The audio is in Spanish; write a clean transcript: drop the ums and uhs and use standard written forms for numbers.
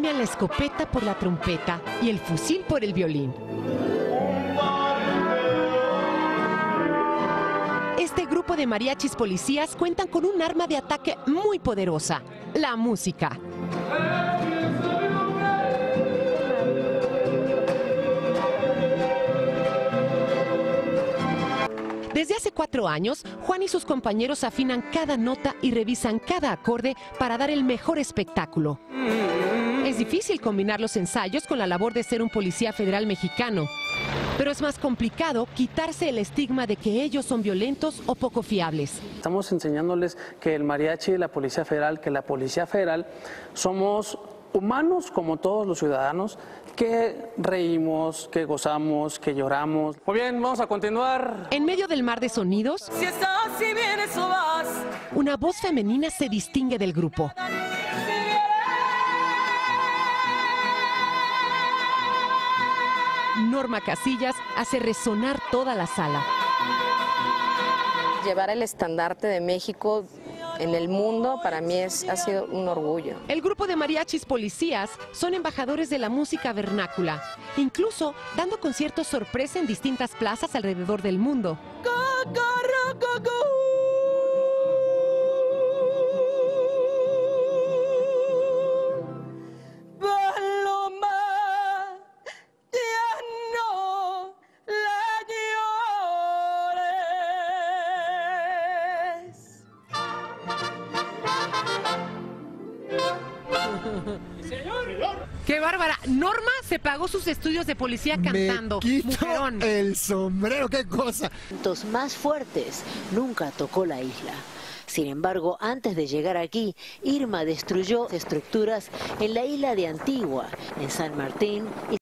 cambian la escopeta por la trompeta y el fusil por el violín. Este grupo de mariachis policías cuentan con un arma de ataque muy poderosa, la música. Desde hace 4 años, Juan y sus compañeros afinan cada nota y revisan cada acorde para dar el mejor espectáculo. Es difícil combinar los ensayos con la labor de ser un policía federal mexicano, pero es más complicado quitarse el estigma de que ellos son violentos o poco fiables. Estamos enseñándoles que el mariachi y la Policía Federal, que la Policía Federal somos humanos como todos los ciudadanos, que reímos, que gozamos, que lloramos. Muy bien, vamos a continuar. En medio del mar de sonidos, Si estás, si vienes o vas. una voz femenina se distingue del grupo. Norma Casillas hace resonar toda la sala. Llevar el estandarte de México en el mundo para mí ha sido un orgullo. El grupo de mariachis policías son embajadores de la música vernácula, incluso dando conciertos sorpresa en distintas plazas alrededor del mundo. ¡Qué bárbara! Norma se pagó sus estudios de policía cantando. Me quito Mujerón. el sombrero, qué cosa. Los más fuertes nunca tocó la isla. Sin embargo, antes de llegar aquí, Irma destruyó estructuras en la isla de Antigua, en San Martín y